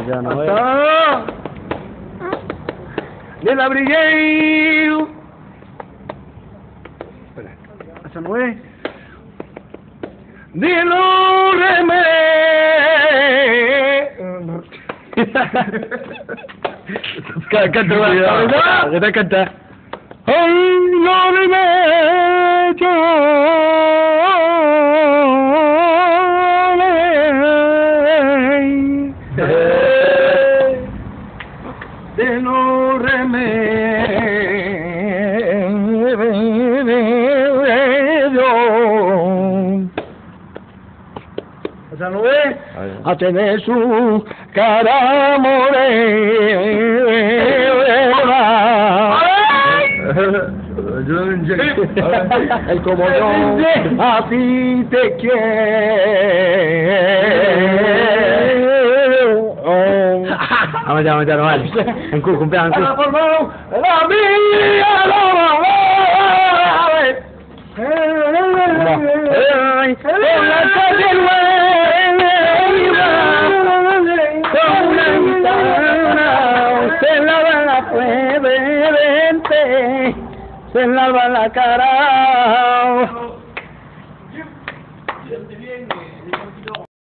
Ya no es. Hasta de la brillé. Espera, esa no es. De los remedios. Canta, ¿qué te canta? Ay, los remedios. De los remedios. ¿Esa no es? A tener su cara morena. El como yo a ti te quiero. Vamos ya, no vale. En cumpleaños, en La mía, en la calle nueva, con una guitarra, se lava la frente, se lava la cara.